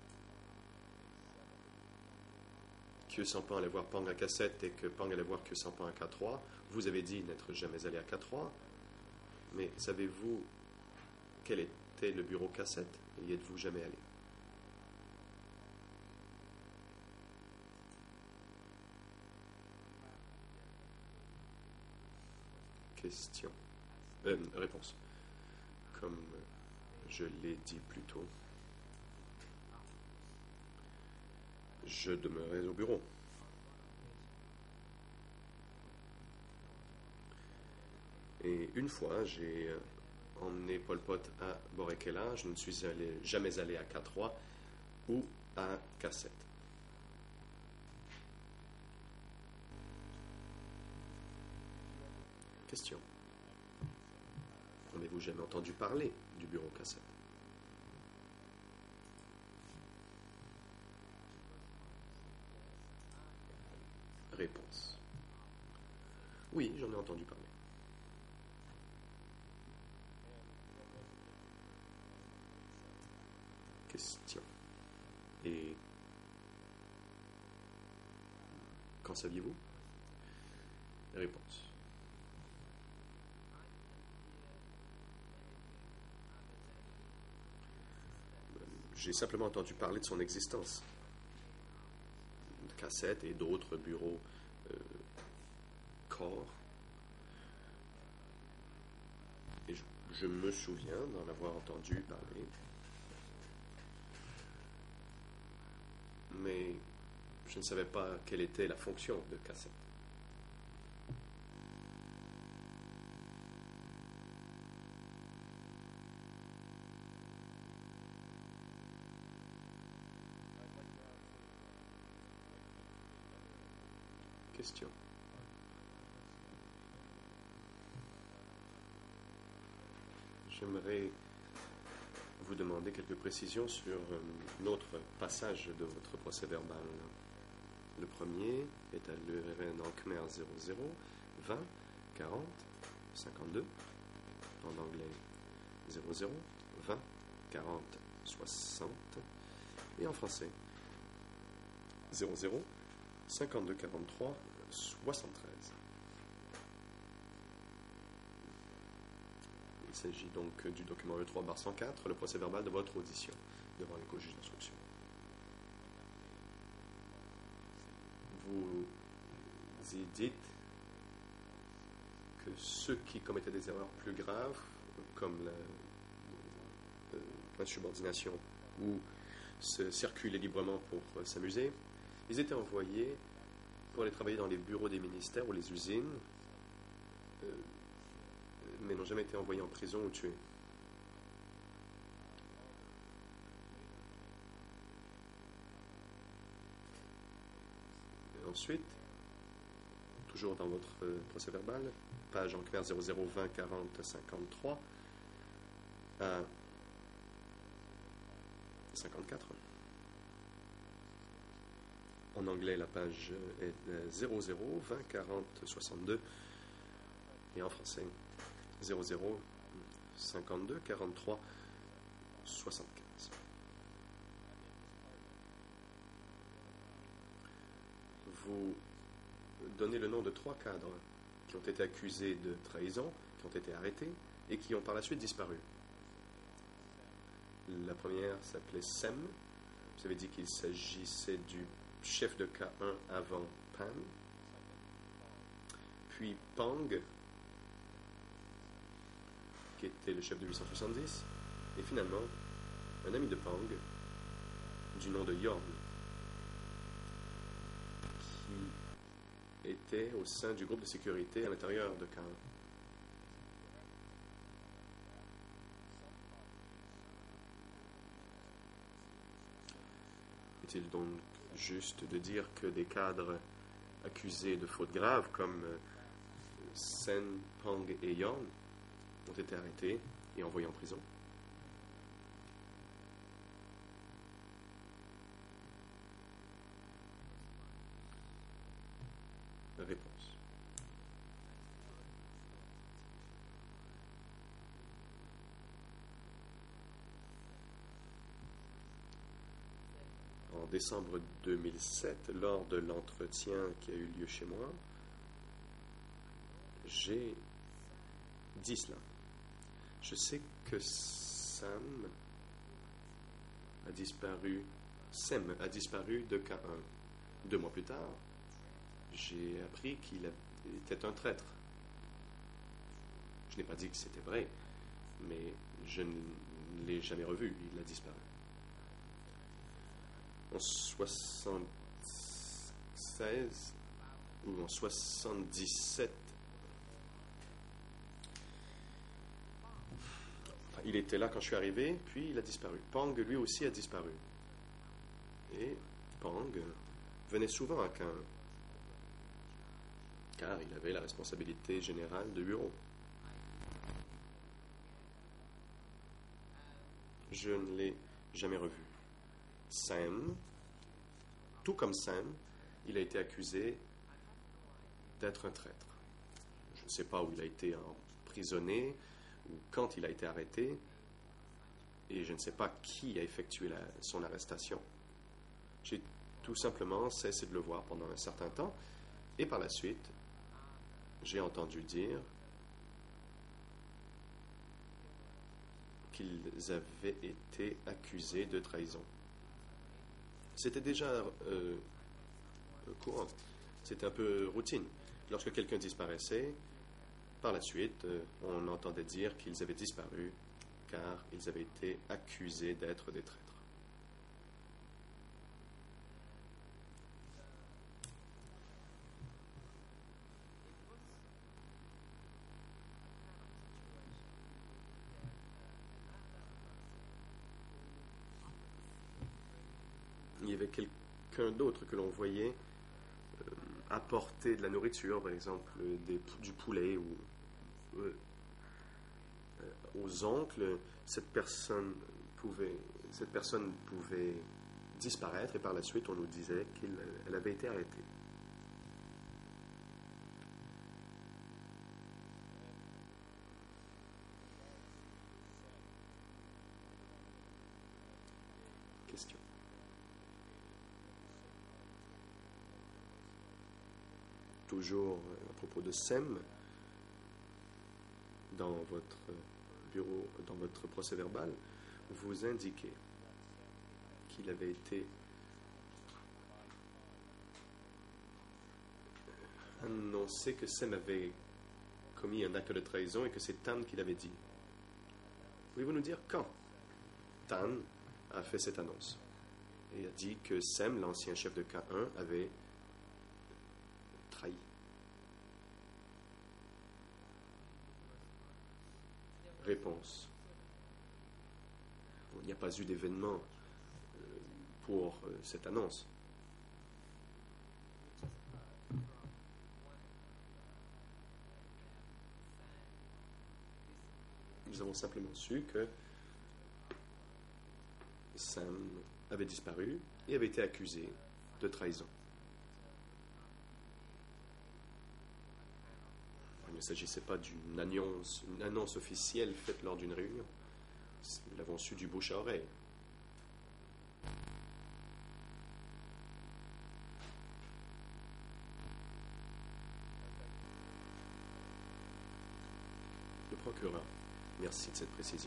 Khieu Samphan allait voir Pang à K7 et que Pang allait voir Khieu Samphan à K3, vous avez dit n'être jamais allé à K3, mais savez-vous quel était le bureau K7 et y êtes-vous jamais allé? Question. Réponse. Comme je l'ai dit plus tôt, je demeurais au bureau. Et une fois, j'ai emmené Pol Pot à Boré-Kéla. Je ne suis jamais allé à K3 ou à K7. Question. N'avez-vous jamais entendu parler du bureau K7? Réponse. Oui, j'en ai entendu parler. Question. Et qu'en saviez-vous? Réponse. J'ai simplement entendu parler de son existence. K7 et d'autres bureaux corps. Et je me souviens d'en avoir entendu parler. Mais je ne savais pas quelle était la fonction de K7. Question. J'aimerais vous demander quelques précisions sur un autre passage de votre procès-verbal. Le premier est à l'URN en Khmer 00 20 40 52, en anglais 00 20 40 60 et en français 00 52 43 73. Il s'agit donc du document E3/104, le procès-verbal de votre audition devant le juge d'instruction. Vous y dites que ceux qui commettaient des erreurs plus graves, comme l'insubordination ou se circuler librement pour s'amuser, ils étaient envoyés pour aller travailler dans les bureaux des ministères ou les usines, mais n'ont jamais été envoyés en prison ou tués. Et ensuite, toujours dans votre procès-verbal, page en Khmer 00 20 40 53 à 54. En anglais, la page est 00 20 40 62 et en français 00 52 43 75. Vous donnez le nom de 3 cadres qui ont été accusés de trahison, qui ont été arrêtés et qui ont par la suite disparu. La première s'appelait Sem. Vous avez dit qu'il s'agissait du chef de K1 avant Pan, puis Pang, qui était le chef de 870, et finalement un ami de Pang, du nom de Yorn, qui était au sein du groupe de sécurité à l'intérieur de K1. Est-il donc juste de dire que des cadres accusés de fautes graves comme Sen, Pang et Yorn ont été arrêtés et envoyés en prison? Réponse. En décembre 2007, lors de l'entretien qui a eu lieu chez moi, j'ai dit cela. Je sais que Sem a disparu de K1. 2 mois plus tard, j'ai appris qu'il était un traître. Je n'ai pas dit que c'était vrai, mais je ne l'ai jamais revu. Il a disparu. En 76 ou en 77, il était là quand je suis arrivé, puis il a disparu. Pang, lui aussi, a disparu. Et Pang venait souvent à Caen, car il avait la responsabilité générale de bureau. Je ne l'ai jamais revu. Sam, tout comme Sam, il a été accusé d'être un traître. Je ne sais pas où il a été emprisonné ou quand il a été arrêté, et je ne sais pas qui a effectué son arrestation. J'ai tout simplement cessé de le voir pendant un certain temps, et par la suite, j'ai entendu dire qu'ils avaient été accusés de trahison. C'était déjà courant, c'était un peu routine. Lorsque quelqu'un disparaissait, par la suite, on entendait dire qu'ils avaient disparu car ils avaient été accusés d'être des traîtres. Il y avait quelqu'un d'autre que l'on voyait apporter de la nourriture, par exemple du poulet ou aux oncles. Cette personne pouvait disparaître et par la suite on nous disait qu'elle avait été arrêtée. Question. Toujours à propos de Sem, dans votre bureau, dans votre procès verbal, vous indiquez qu'il avait été annoncé que Sem avait commis un acte de trahison et que c'est Tan qui l'avait dit. Pouvez-vous nous dire quand Tan a fait cette annonce et a dit que Sem, l'ancien chef de K1, avait trahi? Réponse. Il n'y a pas eu d'événement pour cette annonce. Nous avons simplement su que Sam avait disparu et avait été accusé de trahison. Il ne s'agissait pas d'une annonce officielle faite lors d'une réunion. Nous l'avons su du bouche à oreille. Le procureur, merci de cette précision.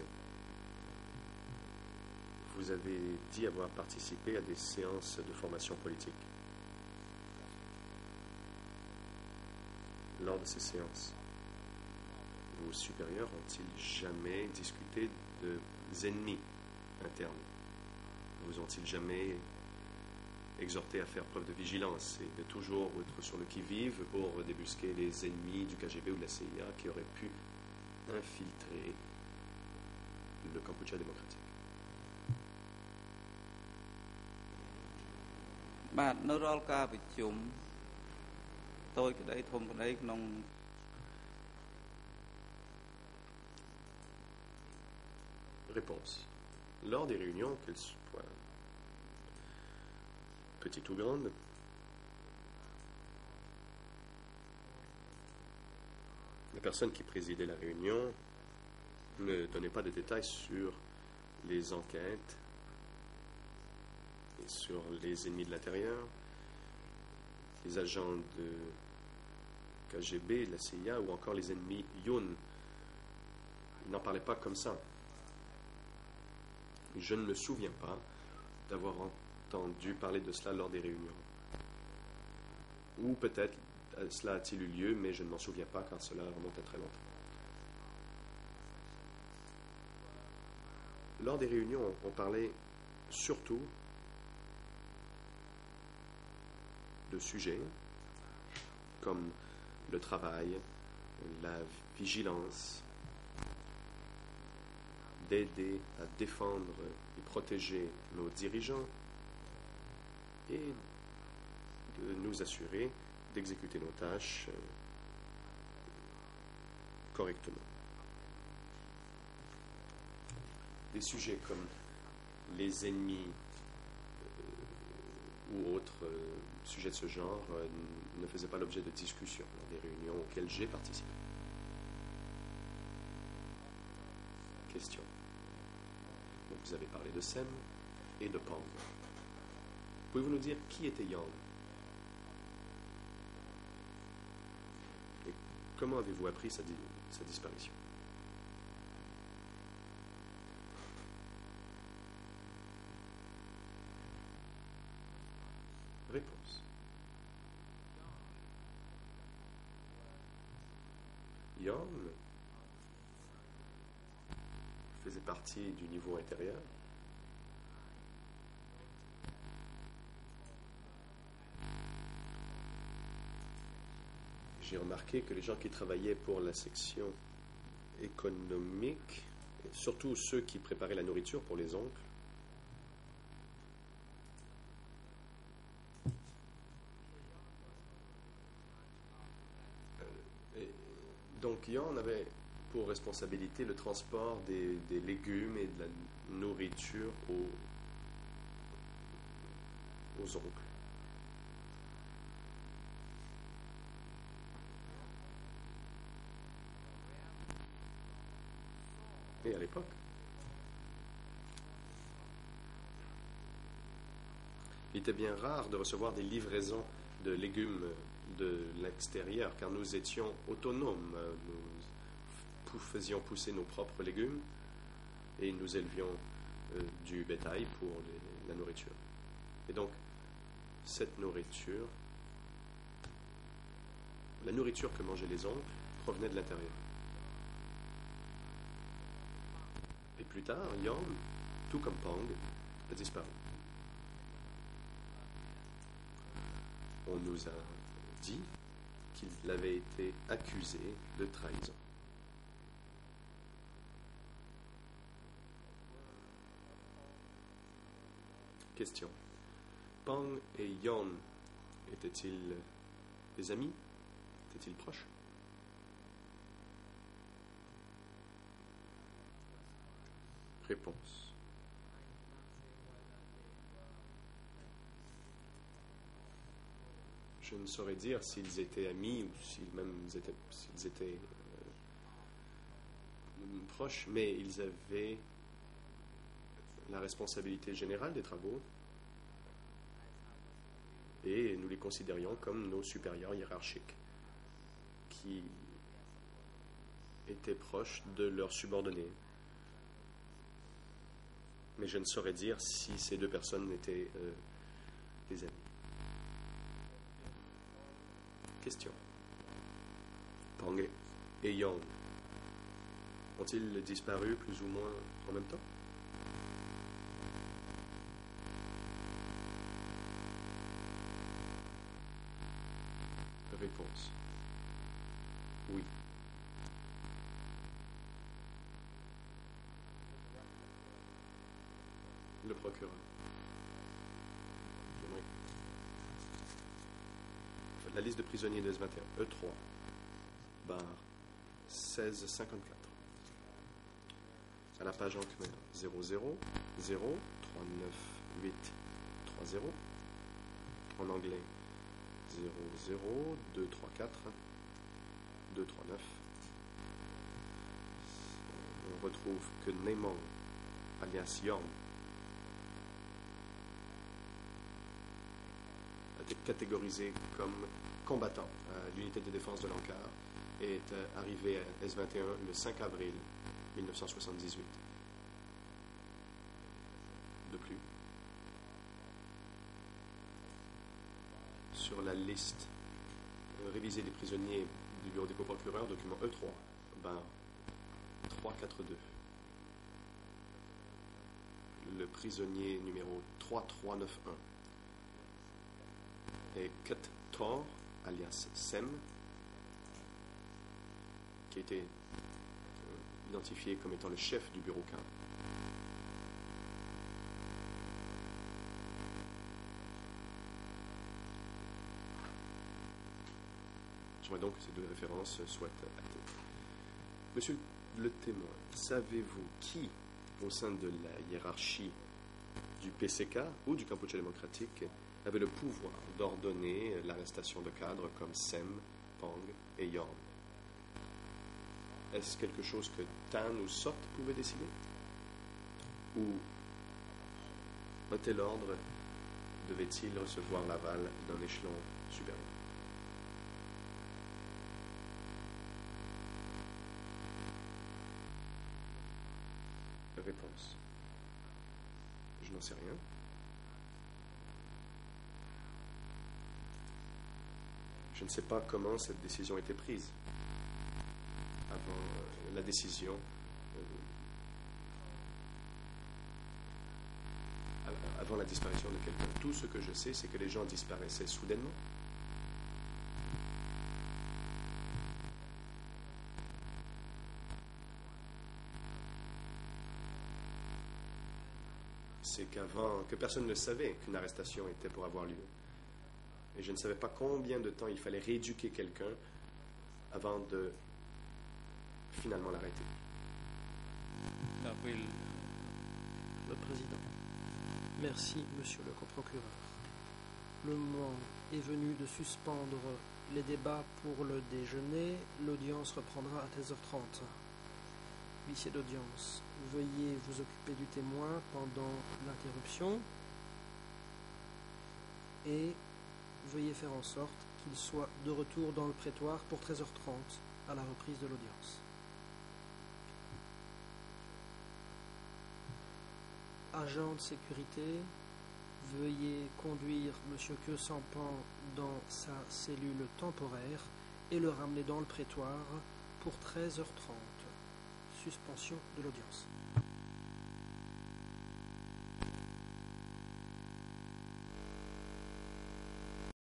Vous avez dit avoir participé à des séances de formation politique. lors de ces séances? Vos supérieurs ont-ils jamais discuté de ennemis internes? Vous ont-ils jamais exhorté à faire preuve de vigilance et de toujours être sur le qui-vive pour débusquer les ennemis du KGB ou de la CIA qui auraient pu infiltrer le Kampuchea démocratique? បាទនៅរាល់ការប្រជុំតូចក្តីធំក្តីក្នុង Réponse. Lors des réunions, qu'elles soient petites ou grandes, la personne qui présidait la réunion ne donnait pas de détails sur les enquêtes et sur les ennemis de l'intérieur, les agents de KGB, de la CIA ou encore les ennemis Yun. Ils n'en parlaient pas comme ça. Je ne me souviens pas d'avoir entendu parler de cela lors des réunions. Ou peut-être cela a-t-il eu lieu, mais je ne m'en souviens pas car cela remonte à très longtemps. Lors des réunions, on parlait surtout de sujets comme le travail, la vigilance, d'aider à défendre et protéger nos dirigeants et de nous assurer d'exécuter nos tâches correctement. Des sujets comme les ennemis ou autres sujets de ce genre ne faisaient pas l'objet de discussions dans des réunions auxquelles j'ai participé. Question. Donc vous avez parlé de Sem et de Pang. Pouvez-vous nous dire qui était Yang? Et comment avez-vous appris sa disparition? Réponse. Yang faisait partie du niveau intérieur. J'ai remarqué que les gens qui travaillaient pour la section économique, surtout ceux qui préparaient la nourriture pour les oncles, donc Yan avait pour responsabilité le transport des légumes et de la nourriture aux oncles. Et à l'époque, il était bien rare de recevoir des livraisons de légumes de l'extérieur, car nous étions autonomes. Nous faisions pousser nos propres légumes et nous élevions du bétail pour la nourriture. Et donc, cette nourriture, la nourriture que mangeaient les oncles, provenait de l'intérieur. Et plus tard, Yang, tout comme Pang, a disparu. On nous a dit qu'il avait été accusé de trahison. Question. Pang et Yan étaient-ils des amis? Étaient-ils proches? Réponse. Je ne saurais dire s'ils étaient amis ou s'ils étaient proches, mais ils avaient la responsabilité générale des travaux et nous les considérions comme nos supérieurs hiérarchiques qui étaient proches de leurs subordonnés. Mais je ne saurais dire si ces deux personnes étaient des amis. Question. Pang et Yang ont-ils disparu plus ou moins en même temps? Réponse. Oui. Le procureur. Oui. La liste de prisonniers de S21, E3, barre 1654. À la page en khmer, 00 0 398 30. En anglais, 00 234 239. On retrouve que Neymang, alias Yang, a été catégorisé comme combattant à l'unité de défense de l'Ankar et est arrivé à S21 le 5 avril 1978. De plus, sur la liste révisée des prisonniers du bureau des co-procureurs, document E3, barre 342. Le prisonnier numéro 3391 est Ket Tor, alias Sem, qui a été identifié comme étant le chef du bureau K. J'aimerais donc que ces deux références soient actées. Monsieur le témoin, savez-vous qui, au sein de la hiérarchie du PCK ou du Kampuchea démocratique, avait le pouvoir d'ordonner l'arrestation de cadres comme Sem, Pang et Yang? Est-ce quelque chose que Tan ou Sot pouvaient décider? Ou un tel ordre devait-il recevoir l'aval d'un échelon supérieur? Réponse. Je n'en sais rien. Je ne sais pas comment cette décision a été prise. Avant la décision, avant la disparition de quelqu'un. Tout ce que je sais, c'est que les gens disparaissaient soudainement. C'est que personne ne savait qu'une arrestation était pour avoir lieu. Et je ne savais pas combien de temps il fallait rééduquer quelqu'un avant de finalement l'arrêter. Le président. Merci, monsieur le coprocureur. Le moment est venu de suspendre les débats pour le déjeuner. L'audience reprendra à 13h30. Huissier d'audience, veuillez vous occuper du témoin pendant l'interruption et veuillez faire en sorte qu'il soit de retour dans le prétoire pour 13h30 à la reprise de l'audience. Agent de sécurité, veuillez conduire M. Keu Sampan dans sa cellule temporaire et le ramener dans le prétoire pour 13h30. Suspension de l'audience.